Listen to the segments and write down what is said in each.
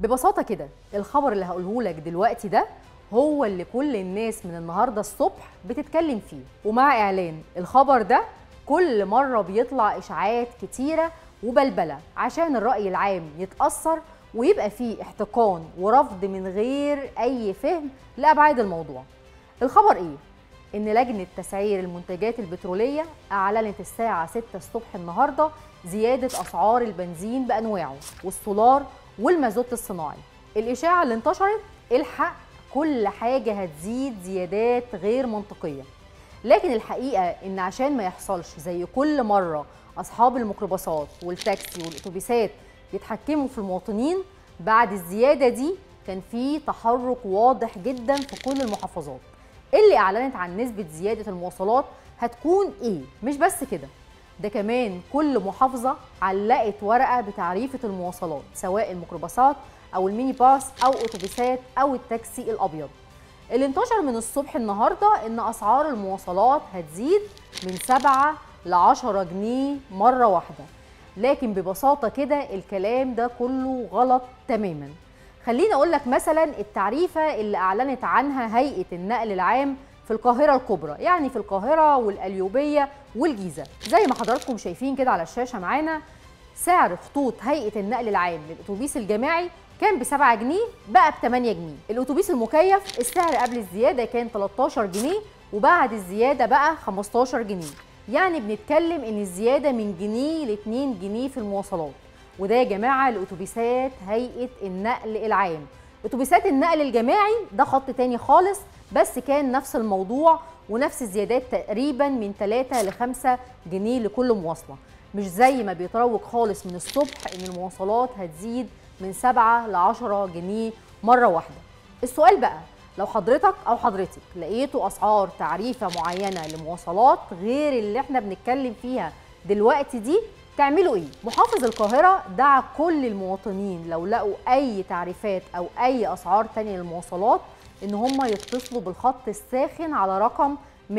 ببساطة كده الخبر اللي هقوله لك دلوقتي ده هو اللي كل الناس من النهاردة الصبح بتتكلم فيه. ومع إعلان الخبر ده كل مرة بيطلع إشاعات كتيرة وبلبلة عشان الرأي العام يتأثر ويبقى فيه احتقان ورفض من غير أي فهم لأبعاد الموضوع. الخبر إيه؟ إن لجنة تسعير المنتجات البترولية أعلنت الساعة 6 الصبح النهاردة زيادة أسعار البنزين بأنواعه والسولار والمازوت الصناعي. الإشاعة اللي انتشرت الحق كل حاجة هتزيد زيادات غير منطقية، لكن الحقيقة إن عشان ما يحصلش زي كل مرة أصحاب الميكروباصات والتاكسي والأتوبيسات يتحكموا في المواطنين، بعد الزيادة دي كان في تحرك واضح جدا في كل المحافظات اللي أعلنت عن نسبة زيادة المواصلات هتكون إيه. مش بس كده، ده كمان كل محافظة علقت ورقة بتعريفة المواصلات سواء الميكروباصات أو الميني باص أو أتوبيسات أو التاكسي الأبيض. اللي انتشر من الصبح النهاردة إن أسعار المواصلات هتزيد من 7 ل 10 جنيه مرة واحدة، لكن ببساطة كده الكلام ده كله غلط تماما. خليني أقول لك مثلا التعريفة اللي أعلنت عنها هيئة النقل العام في القاهرة الكبرى، يعني في القاهرة والقليوبية والجيزة. زي ما حضراتكم شايفين كده على الشاشة معانا، سعر خطوط هيئة النقل العام للأتوبيس الجماعي كان ب 7 جنيه بقى ب 8 جنيه. الأتوبيس المكيف السعر قبل الزيادة كان 13 جنيه وبعد الزيادة بقى 15 جنيه، يعني بنتكلم إن الزيادة من جنيه ل 2 جنيه في المواصلات. وده يا جماعة لأتوبيسات هيئة النقل العام. أتوبيسات النقل الجماعي ده خط تاني خالص، بس كان نفس الموضوع ونفس الزيادات تقريبا من 3 ل 5 جنيه لكل مواصلة، مش زي ما بيتروج خالص من الصبح إن المواصلات هتزيد من 7 ل 10 جنيه مرة واحدة. السؤال بقى، لو حضرتك أو حضرتك لقيتوا أسعار تعريفة معينة لمواصلات غير اللي احنا بنتكلم فيها دلوقتي دي، تعملوا ايه؟ محافظ القاهرة دعا كل المواطنين لو لقوا أي تعريفات أو أي أسعار تانية للمواصلات إن هم يتصلوا بالخط الساخن على رقم 114،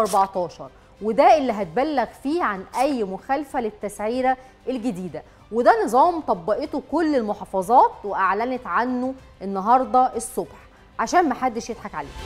وده اللي هتبلغ فيه عن أي مخالفة للتسعيرة الجديدة. وده نظام طبقته كل المحافظات وأعلنت عنه النهاردة الصبح عشان محدش يضحك عليه.